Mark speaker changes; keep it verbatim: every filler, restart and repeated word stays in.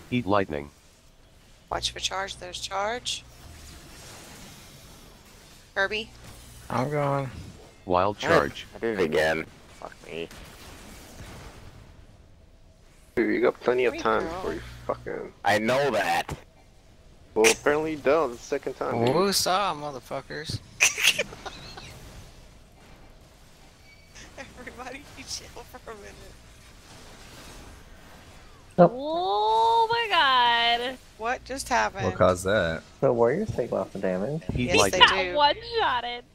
Speaker 1: Eat lightning.
Speaker 2: Watch for charge. There's charge. Kirby.
Speaker 3: I'm going.
Speaker 1: Wild charge.
Speaker 4: I did it again. Fuck me.
Speaker 5: Dude, you got plenty of
Speaker 2: Wait,
Speaker 5: time
Speaker 2: girl.
Speaker 5: before you fucking...
Speaker 4: I know that.
Speaker 5: Well, apparently you don't. It's the second time. dude.
Speaker 3: Woo saw, motherfuckers.
Speaker 2: Everybody, chill for a minute.
Speaker 6: Oh my god.
Speaker 2: What just happened?
Speaker 7: What caused that?
Speaker 8: So warriors take lots of damage.
Speaker 1: Heat
Speaker 2: Yes,
Speaker 1: lightning.
Speaker 2: they
Speaker 6: Got
Speaker 2: do.
Speaker 6: one shotted.